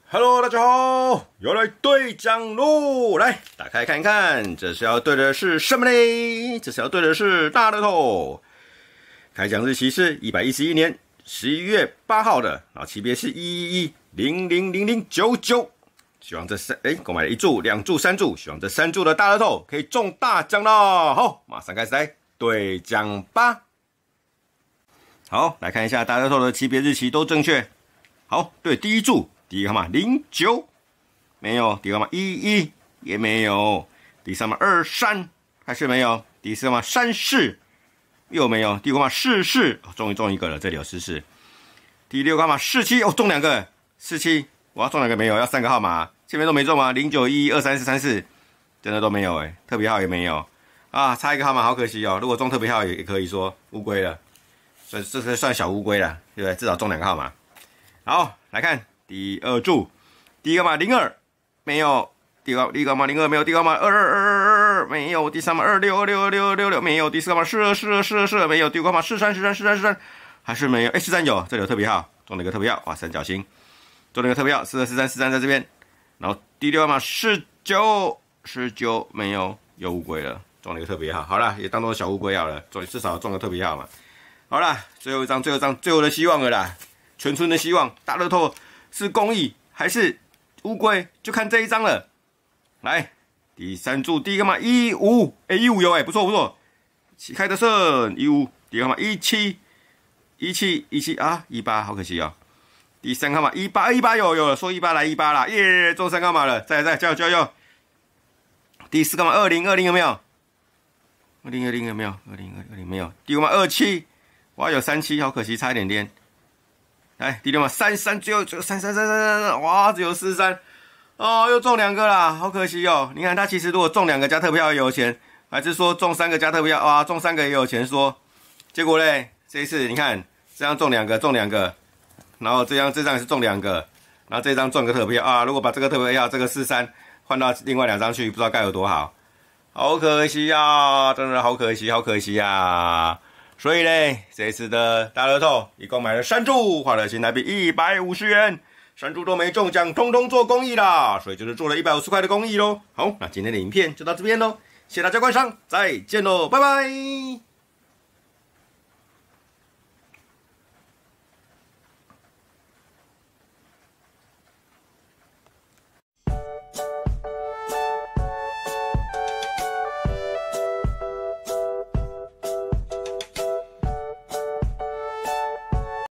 Hello， 大家好，又来兑奖喽！来，打开看一看，这是要对的是什么嘞？这是要对的是大乐透。开奖日期是111年11月8号的，然后期别是111000099。希望这购买了1注、2注、3注，希望这3注的大乐透可以中大奖啦！好，马上开始来兑奖吧。好，来看一下大乐透的期别日期都正确。好，对，第一注。第一个号码09没有，第二个号码11也没有，第三个号码23还是没有，第四个号码34又没有，第五个号码44，终于中一个了，这里有44。第六个号码47，中2个，47，我要中2个没有，要3个号码，前面都没中吗？09112344真的都没有特别号也没有啊，差一个号码好可惜哦。如果中特别号也可以说乌龟了，所以这是算小乌龟了，对不对？至少中2个号码。好，来看。第二注，第一个码02没有，第一个码02没有，第二个码22没有，第三码26没有，第四个码42没有，第五个码43还是没有，13有，这里有特别号，中了一个特别号，哇，三角形，中了一个特别号4243在这边，然后第六个码19没有，有乌龟了，中了一个特别号，好了，也当做小乌龟好了，至少中个特别号嘛，好了，最后一张，最后的希望了啦，全村的希望，大乐透。是公益还是乌龟，就看这一张了。来，第三注，第一个嘛15， 15有不错，旗开得胜15。第二个嘛17啊18，好可惜哦。第三个嘛18有了，说18来18啦，耶，中3个码了，再加油。第四个嘛20有没有？20有没有？20没有。第五个嘛27，哇，有37，好可惜，差一点点。来，第六码33，只有33，哇，只有43，哦，又中2个啦，好可惜哦。你看他其实如果中2个加特票也有钱，还是说中3个加特票，哇，中3个也有钱说。结果嘞，这一次你看这样中2个，然后这张也是中2个，然后这张中个特票啊，如果把这个特票这个43换到另外2张去，不知道该有多好，好可惜啊，真的好可惜啊。所以呢，这一次的大乐透一共买了3注，花了新台币150元，3注都没中奖，通通做公益啦，所以就是做了150块的公益咯。好，那今天的影片就到这边咯，谢谢大家观赏，再见咯，拜拜。